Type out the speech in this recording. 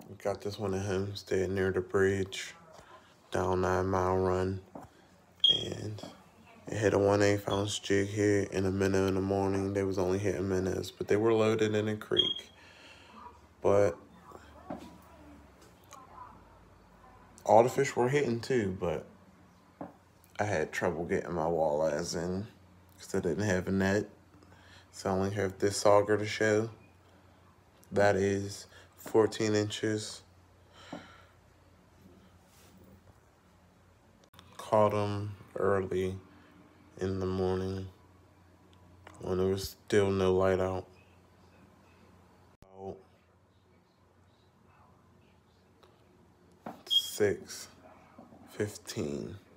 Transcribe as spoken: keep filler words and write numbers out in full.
Got this one at home, staying near the bridge, down nine mile run. And it hit a one eighth ounce jig here in a minnow in the morning. They was only hitting minnows, but they were loaded in a creek. But all the fish were hitting too, but I had trouble getting my walleyes in because I didn't have a net. So I only have this sauger to show. That is fourteen inches. Caught them early in the morning when there was still no light out. About six fifteen.